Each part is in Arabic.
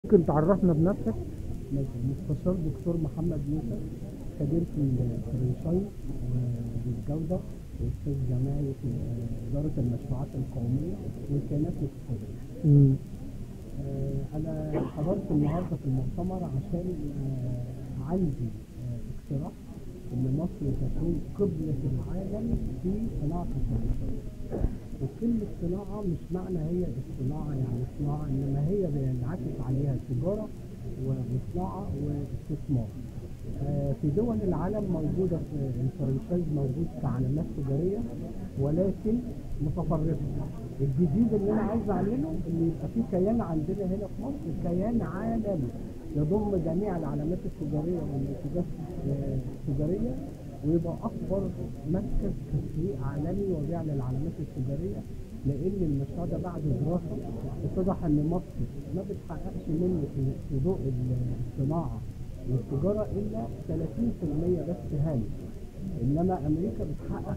ممكن تعرفنا بنفسك؟ مستشار دكتور محمد موسى، خبير في الفرنشايز والجودة، وأستاذ جامعي في إدارة المشروعات القومية والكيانات الاقتصادية. أنا حضرت النهاردة في المؤتمر عشان عندي اقتراح إن مصر تكون قبلة العالم في صناعة الفرنشايز. وكلمة صناعة مش معنى هي الصناعة يعني صناعة، إنما هي بينعكس عليها تجارة وصناعة واستثمار. في دول العالم موجودة في الفرنشايز موجود كعلامات تجارية ولكن متفرقة. الجديد اللي أنا عايز أعمله إن يبقى في كيان عندنا هنا في مصر، كيان عالمي يضم جميع العلامات التجارية والمنتجات التجارية، ويبقى أكبر مركز تسويق عالمي وبيع للعلامات التجارية. لأن المشروع ده بعد دراسة اتضح إن مصر ما بتحققش منه في ضوء الصناعة والتجارة إلا 30% بس هامش، إنما أمريكا بتحقق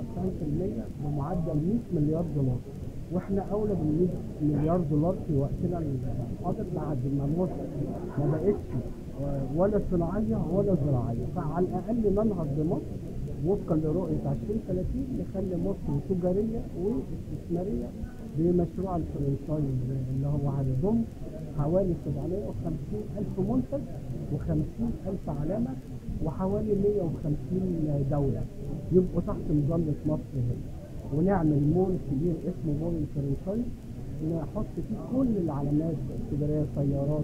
97% بمعدل 100 مليار دولار، وإحنا أولى بال 100 مليار دولار في وقتنا الحاضر بعد ما مصر ما بقتش ولا صناعية ولا زراعية. فعلى الأقل ننهض بمصر وفقا لرؤية 2030 نخلي مصر تجارية واستثمارية بمشروع الفرنشايز اللي هو هيضم حوالي 750 ألف منتج و50 ألف علامة وحوالي 150 دولة يبقوا تحت مظلة مصر هنا، ونعمل مول كبير اسمه مول الفرنشايز نحط فيه كل العلامات التجارية، سيارات،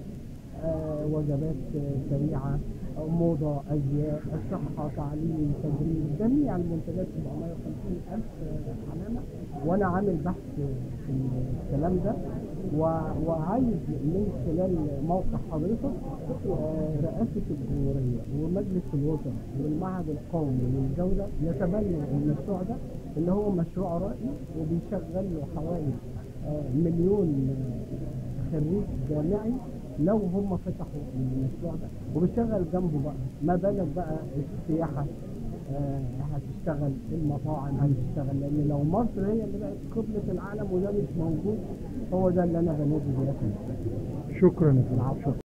وجبات سريعة، موضة، أزياء، صحة، تعليم، تدريب، جميع المنتجات 750 ألف علامة. وأنا عامل بحث في الكلام ده وعايز من خلال موقع حضرتك رئاسة الجمهورية ومجلس الوزراء والمعهد القومي للجودة يتبنوا المشروع ده اللي هو مشروع رائع وبيشغل له حوالي مليون خريج جامعي لو هم فتحوا المشروع ده، وبيشتغل جنبه بقى ما بالك بقى السياحة هتشتغل، المطاعم هتشتغل، لأن لو مصر هي اللي بقت قبلة العالم وده مش موجود، هو ده اللي أنا بنادي بيه. شكرا.